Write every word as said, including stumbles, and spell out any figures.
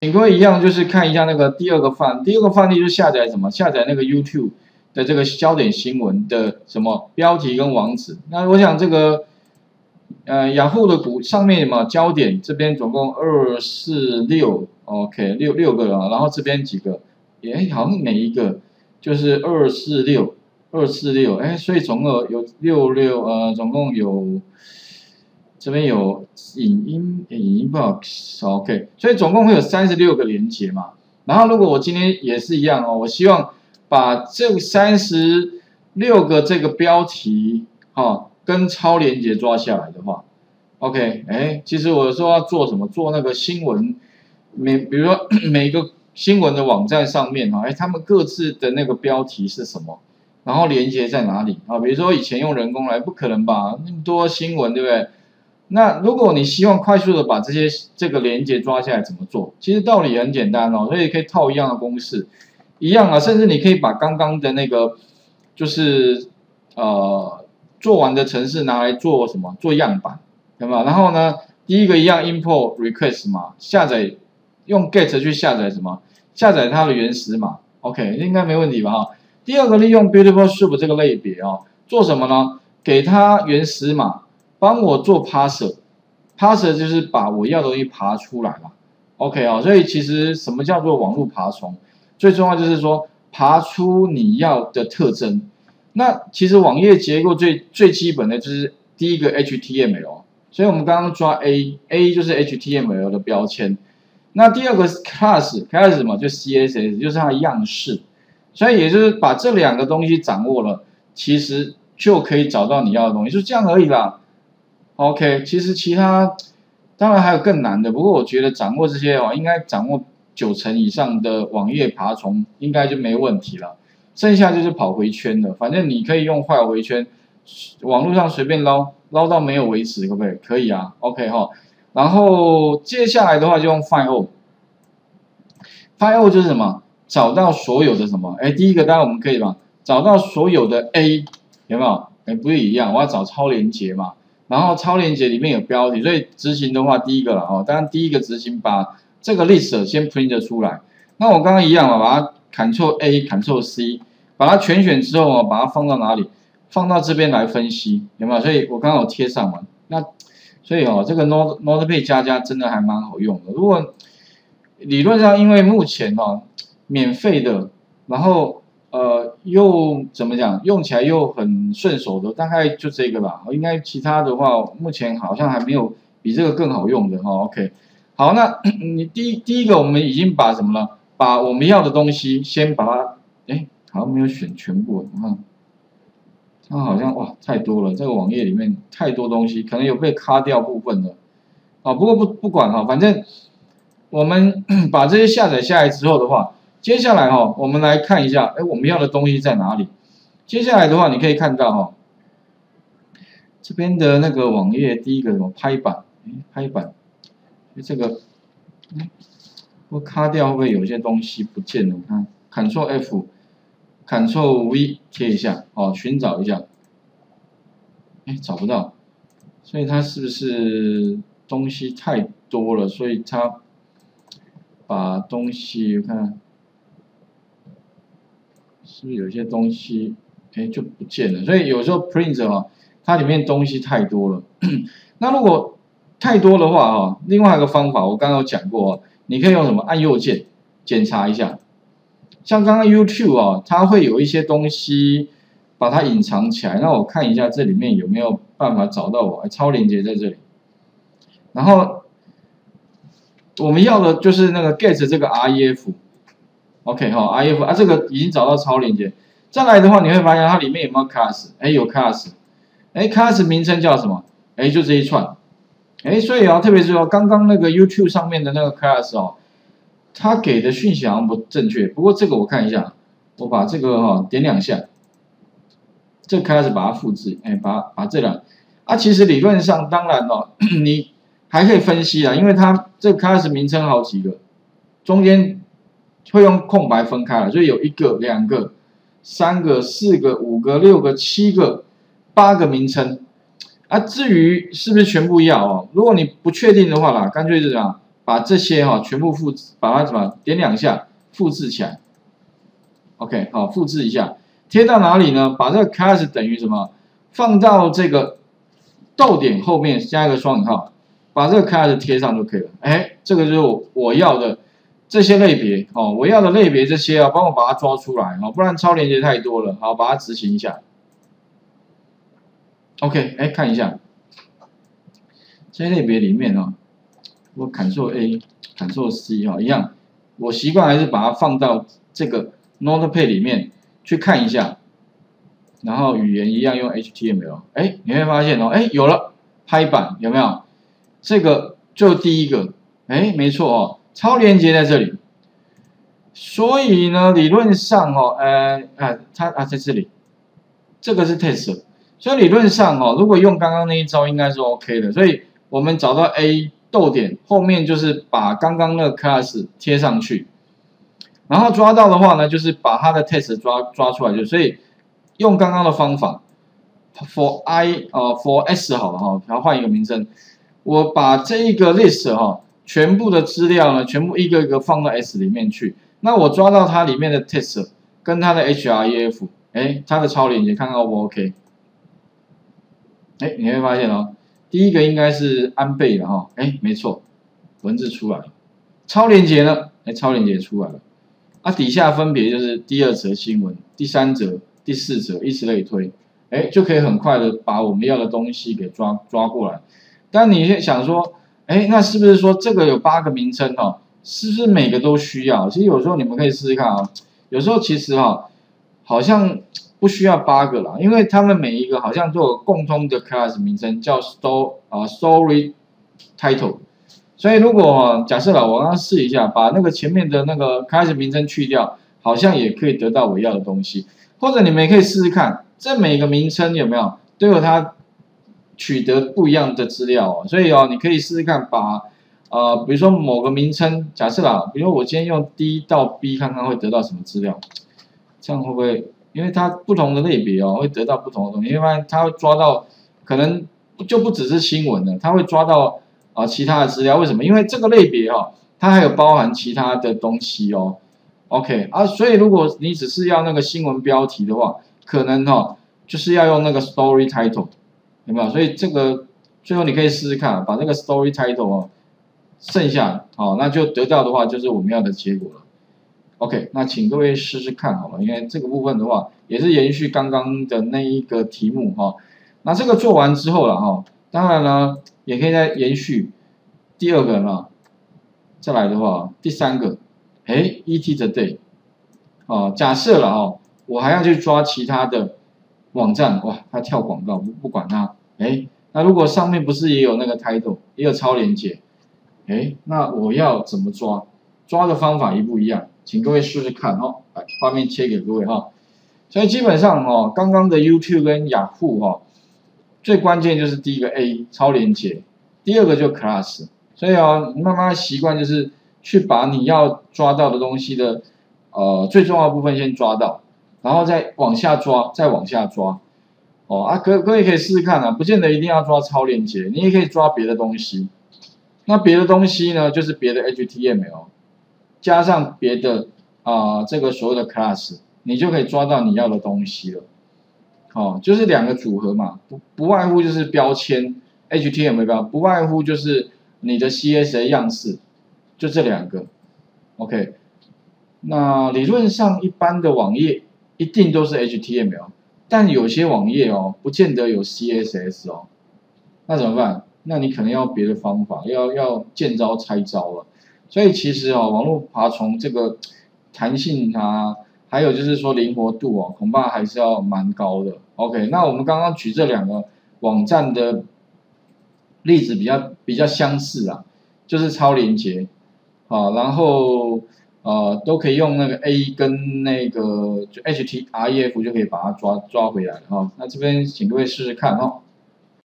请各位一样，就是看一下那个第二个范，第二个范例就是下载什么？下载那个 YouTube 的这个焦点新闻的什么标题跟网址。那我想这个呃雅虎的股上面嘛，焦点这边总共二四六 ，OK 六六个了，然后这边几个，也好像每一个就是二四六二四六，哎，所以总共有六六呃，总共有。这边有影音，影音 box，OK， 所以总共会有三十六个连接嘛。然后如果我今天也是一样哦，我希望把这三十六个这个标题，哈、哦，跟超连接抓下来的话 ，OK， 哎，其实我说要做什么？做那个新闻，每比如说每个新闻的网站上面哈，哎，他们各自的那个标题是什么？然后连接在哪里啊？比如说以前用人工来，不可能吧？那么多新闻，对不对？那如果你希望快速的把这些这个连接抓下来，怎么做？其实道理很简单哦，所以可以套一样的公式，一样啊，甚至你可以把刚刚的那个就是呃做完的程式拿来做什么？做样板，对吧？然后呢，第一个一样 import request 嘛，下载用 get 去下载什么？下载它的原始码 ，OK， 应该没问题吧？哈。第二个利用 Beautiful Soup 这个类别哦，做什么呢？给它原始码。帮我做 parser，parser 就是把我要的东西爬出来了 ，OK 啊、哦，所以其实什么叫做网络爬虫？最重要就是说爬出你要的特征。那其实网页结构最最基本的就是第一个 H T M L， 所以我们刚刚抓 A，A 就是 H T M L 的标签。那第二个是 class，class 什么？就 C S S， 就是它的样式。所以也就是把这两个东西掌握了，其实就可以找到你要的东西，就这样而已啦。OK， 其实其他当然还有更难的，不过我觉得掌握这些哦，应该掌握九成以上的网页爬虫应该就没问题了。剩下就是跑回圈的，反正你可以用坏回圈，网络上随便捞，捞到没有为止，可不可以？可以啊 ，OK 哈。然后接下来的话就用 find all，find all 就是什么？找到所有的什么？哎，第一个当然我们可以吧，找到所有的 A， 有没有？哎，不是一样，我要找超连结嘛。然后超链接里面有标题，所以执行的话，第一个了哦，当然第一个执行把这个 list 先 print 出来。那我刚刚一样嘛，把它 Ctrl A、Ctrl C， 把它全选之后啊，把它放到哪里？放到这边来分析，有没有？所以我刚刚有贴上嘛。那所以哦，这个 Node Notepad 加加真的还蛮好用的。如果理论上，因为目前哦免费的，然后呃，又怎么讲？用起来又很顺手的，大概就这个吧。应该其他的话，目前好像还没有比这个更好用的哈、哦。OK， 好，那你第一第一个我们已经把什么了？把我们要的东西先把它，哎，好像没有选全部，你看，它好像哇太多了，这个网页里面太多东西，可能有被卡掉部分的。啊，不过不不管哈，反正我们把这些下载下来之后的话。接下来哈、哦，我们来看一下，哎，我们要的东西在哪里？接下来的话，你可以看到哈、哦，这边的那个网页第一个什么拍板，哎，拍板，这个，哎，我卡掉会不会有些东西不见了？我看 ，Ctrl F，Ctrl V 贴一下，哦，寻找一下，哎，找不到，所以它是不是东西太多了？所以它把东西我看。是不是有些东西，哎，就不见了？所以有时候 print 啊，它里面东西太多了。那如果太多的话啊，另外一个方法我刚刚有讲过，你可以用什么？按右键检查一下。像刚刚 YouTube 啊，它会有一些东西把它隐藏起来。那我看一下这里面有没有办法找到我？超连接在这里。然后我们要的就是那个 get 这个 ref。OK 哈 ，R F 啊，这个已经找到超连接。再来的话，你会发现它里面有没有 class？ 哎，有 class。哎 ，class 名称叫什么？哎，就这一串。哎，所以啊，特别是说刚刚那个 YouTube 上面的那个 class 哦，它给的讯息好像不正确。不过这个我看一下，我把这个哈、哦、点两下，这个 class 把它复制，哎，把把这两啊，其实理论上当然哦，你还可以分析啊，因为它这个 class 名称好几个，中间。会用空白分开了，所以有一个、两个、三个、四个、五个、六个、七个、八个名称。啊，至于是不是全部要哦？如果你不确定的话啦，干脆是这样， 把这些哈、哦、全部复制，把它怎么点两下复制起来 ，OK 好，复制一下，贴到哪里呢？把这个 class 等于什么？放到这个逗点后面加一个双引号，把这个 class 贴上就可以了。哎，这个就是我我要的这些类别哦，我要的类别这些啊，帮我把它抓出来哦，不然超连接太多了。好，把它执行一下。OK， 哎，看一下这些类别里面啊，我 Ctrl A、Ctrl C 哈，一样，我习惯还是把它放到这个 Notepad 里面去看一下。然后语言一样用 H T M L， 哎，你会发现哦，哎，有了拍板有没有？这个就第一个，哎，没错哦，超连接在这里。所以呢，理论上哦，呃，啊，它啊在这里，这个是 test， 所以理论上哦，如果用刚刚那一招应该是 OK 的。所以我们找到 A 逗点后面就是把刚刚那个 class 贴上去，然后抓到的话呢，就是把它的 test 抓抓出来就，所以。用刚刚的方法 ，for i 呃 for s 好了哈，然后换一个名称，我把这一个 list 哈，全部的资料呢，全部一个一个放到 s 里面去。那我抓到它里面的 test 跟它的 href， 哎，它的超连接看看 O 不 OK？ 哎，你会发现哦，第一个应该是安倍的哈，哎，没错，文字出来了。超连接呢，哎，超连接出来了。啊，底下分别就是第二则新闻，第三则。第四则，以此类推，哎，就可以很快的把我们要的东西给抓抓过来。但你想说，哎，那是不是说这个有八个名称哦？是不是每个都需要？其实有时候你们可以试试看啊、哦。有时候其实哈、哦，好像不需要八个啦，因为他们每一个好像都有共通的 class 名称，叫 story 啊 story title。所以如果、哦、假设了，我刚刚试一下，把那个前面的那个 class 名称去掉，好像也可以得到我要的东西。或者你们也可以试试看，这每个名称有没有都有它取得不一样的资料哦，所以哦，你可以试试看把呃，比如说某个名称，假设啦，比如我今天用 D 到 B 看看会得到什么资料，这样会不会？因为它不同的类别哦，会得到不同的东西，因为它会抓到可能就不只是新闻了，它会抓到啊、呃、其他的资料，为什么？因为这个类别哈、哦，它还有包含其他的东西哦。OK 啊，所以如果你只是要那个新闻标题的话，可能哈、哦、就是要用那个 story title， 有没有？所以这个最后你可以试试看，把这个 story title 哦，剩下好、哦，那就得到的话就是我们要的结果了。OK， 那请各位试试看好了，因为这个部分的话也是延续刚刚的那一个题目哈、哦。那这个做完之后了哈、哦，当然呢也可以再延续第二个呢，再来的话第三个。哎 ，E T Today， 哦，假设了哦，我还要去抓其他的网站，哇，它跳广告，不不管它，哎，那如果上面不是也有那个 title， 也有超连结，哎，那我要怎么抓？抓的方法一不一样？请各位试试看哦，来，画面切给各位哈、哦。所以基本上哦，刚刚的 YouTube 跟雅虎哈，最关键就是第一个 A 超连结，第二个就 class， 所以哦，你慢慢习惯就是。去把你要抓到的东西的呃最重要的部分先抓到，然后再往下抓，再往下抓，哦啊，各各位可以试试看啊，不见得一定要抓超链接，你也可以抓别的东西。那别的东西呢，就是别的 H T M L 加上别的啊、呃、这个所有的 class， 你就可以抓到你要的东西了。哦，就是两个组合嘛，不不外乎就是标签 H T M L， 不外乎就是你的 C S S 样式。就这两个 ，OK， 那理论上一般的网页一定都是 H T M L， 但有些网页哦，不见得有 C S S 哦，那怎么办？那你可能要别的方法，要要见招拆招了。所以其实哦，网络爬虫这个弹性啊，还有就是说灵活度哦，恐怕还是要蛮高的。OK， 那我们刚刚举这两个网站的例子比较比较相似啊，就是超连结。啊，然后呃都可以用那个 A 跟那个就 H T R E F 就可以把它抓抓回来哈、哦。那这边请各位试试看哈、哦。